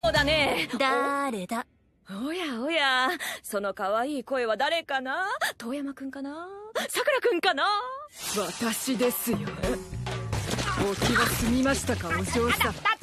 そうだね。 誰だ？ おやおや、その可愛い声は誰かな？遠山くんかな？さくらくんかな？ 私ですよ。お気は済みましたか、お嬢さん。